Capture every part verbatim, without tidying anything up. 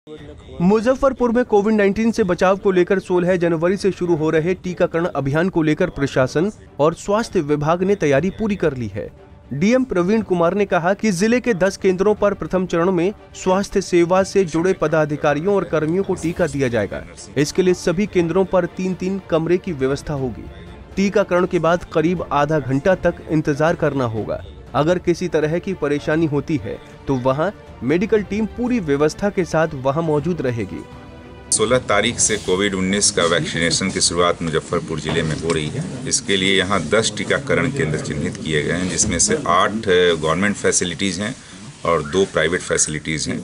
मुजफ्फरपुर में कोविड उन्नीस से बचाव को लेकर सोलह जनवरी से शुरू हो रहे टीकाकरण अभियान को लेकर प्रशासन और स्वास्थ्य विभाग ने तैयारी पूरी कर ली है। डीएम प्रवीण कुमार ने कहा कि जिले के दस केंद्रों पर प्रथम चरण में स्वास्थ्य सेवा से जुड़े पदाधिकारियों और कर्मियों को टीका दिया जाएगा। इसके लिए सभी केंद्रों पर तीन तीन कमरे की व्यवस्था होगी। टीकाकरण के बाद करीब आधा घंटा तक इंतजार करना होगा। अगर किसी तरह की परेशानी होती है तो वहां मेडिकल टीम पूरी व्यवस्था के साथ वहां मौजूद रहेगी। सोलह तारीख से कोविड उन्नीस का वैक्सीनेशन की शुरुआत मुजफ्फरपुर जिले में हो रही है। इसके लिए यहाँ दस टीकाकरण केंद्र चिन्हित किए गए हैं, जिसमें से आठ गवर्नमेंट फैसिलिटीज़ हैं और दो प्राइवेट फैसिलिटीज़ हैं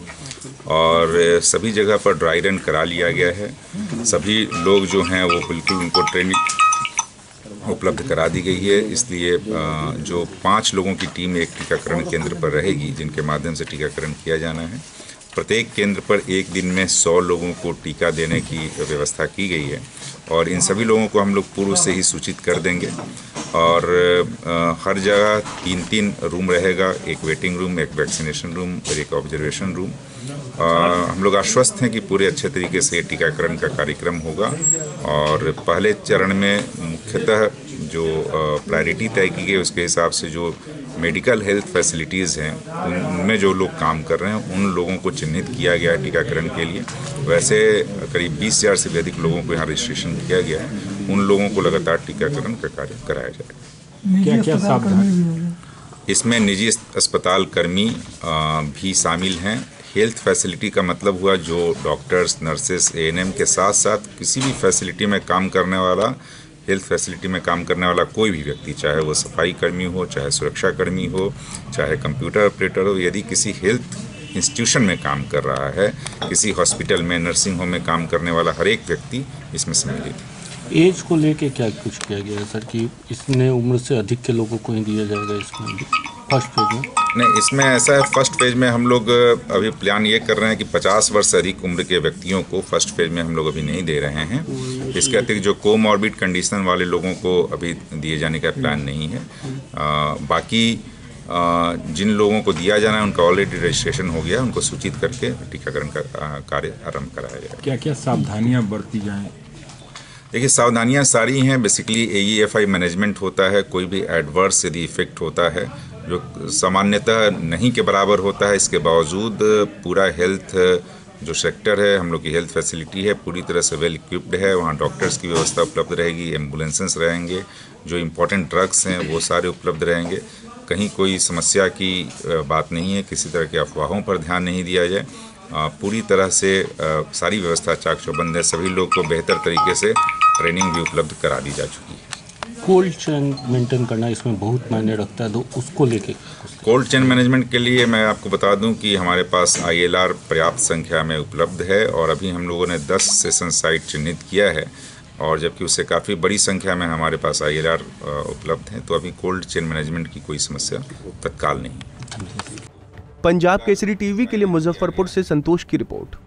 और सभी जगह पर ड्राई रन करा लिया गया है। सभी लोग जो हैं वो बिल्कुल उनको ट्रेनिंग उपलब्ध करा दी गई है। इसलिए जो पाँच लोगों की टीम एक टीकाकरण केंद्र पर रहेगी, जिनके माध्यम से टीकाकरण किया जाना है। प्रत्येक केंद्र पर एक दिन में सौ लोगों को टीका देने की व्यवस्था की गई है और इन सभी लोगों को हम लोग पूर्व से ही सूचित कर देंगे और हर जगह तीन तीन रूम रहेगा, एक वेटिंग रूम, एक वैक्सीनेशन रूम और एक ऑब्जर्वेशन रूम। हम लोग आश्वस्त हैं कि पूरे अच्छे तरीके से टीकाकरण का कार्यक्रम होगा और पहले चरण में मुख्यतः जो प्रायोरिटी तय की गई उसके हिसाब से जो मेडिकल हेल्थ फैसिलिटीज़ हैं उनमें जो लोग काम कर रहे हैं उन लोगों को चिन्हित किया गया है टीकाकरण के लिए। वैसे करीब बीस हज़ार से भी अधिक लोगों को यहाँ रजिस्ट्रेशन किया गया है। उन लोगों को लगातार टीकाकरण का कार्य कराया जाएगा। क्या क्या सावधानी? इसमें निजी अस्पताल कर्मी भी शामिल हैं। हेल्थ फैसिलिटी का मतलब हुआ जो doctors, nurses, A N M के साथ साथ किसी भी फैसिलिटी में काम करने वाला, हेल्थ फैसिलिटी में काम करने वाला कोई भी व्यक्ति, चाहे वो सफाई कर्मी हो, चाहे सुरक्षा कर्मी हो, चाहे कंप्यूटर ऑपरेटर हो, यदि किसी हेल्थ इंस्टीट्यूशन में काम कर रहा है, किसी हॉस्पिटल में, नर्सिंग होम में काम करने वाला हर एक व्यक्ति इसमें सम्मिलित है। एज को लेके क्या कुछ किया गया है सर कि इसने उम्र से अधिक के लोगों को ही दिया जाएगा इसमें फर्स्ट फेज में? नहीं, इसमें ऐसा है, फर्स्ट फेज में हम लोग अभी प्लान ये कर रहे हैं कि पचास वर्ष से अधिक उम्र के व्यक्तियों को फर्स्ट फेज में हम लोग अभी नहीं दे रहे हैं। इसके अतिरिक्त जो कोमॉर्बिड कंडीशन वाले लोगों को अभी दिए जाने का प्लान नहीं है। आ, बाकी आ, जिन लोगों को दिया जाना है उनका ऑलरेडी रजिस्ट्रेशन हो गया, उनको सूचित करके टीकाकरण का कार्य आरंभ कराया जाएगा। क्या क्या सावधानियाँ बरती जाएँ? देखिए, सावधानियाँ सारी हैं। Basically A E F I management होता है। कोई भी एडवर्स यदि इफेक्ट होता है जो सामान्यतः नहीं के बराबर होता है, इसके बावजूद पूरा हेल्थ जो सेक्टर है, हम लोग की हेल्थ फैसिलिटी है, पूरी तरह से वेल इक्विप्ड है। वहाँ डॉक्टर्स की व्यवस्था उपलब्ध रहेगी, एम्बुलेंसेस रहेंगे, जो इम्पोर्टेंट ड्रग्स हैं वो सारे उपलब्ध रहेंगे। कहीं कोई समस्या की बात नहीं है, किसी तरह के अफवाहों पर ध्यान नहीं दिया जाए। पूरी तरह से सारी व्यवस्था चाक चौबंद है। सभी लोग को बेहतर तरीके से ट्रेनिंग भी उपलब्ध करा दी जा चुकी है। कोल्ड चेन मेंटेन करना इसमें बहुत मायने रखता है, तो उसको लेके कोल्ड चेन मैनेजमेंट के लिए मैं आपको बता दूं कि हमारे पास आई एल आर पर्याप्त संख्या में उपलब्ध है और अभी हम लोगों ने दस सेशन साइट चिन्हित किया है और जबकि उससे काफ़ी बड़ी संख्या में हमारे पास आई एल आर उपलब्ध है, तो अभी कोल्ड चेन मैनेजमेंट की कोई समस्या तत्काल नहीं। पंजाब केसरी टीवी के लिए मुजफ्फरपुर से संतोष की रिपोर्ट।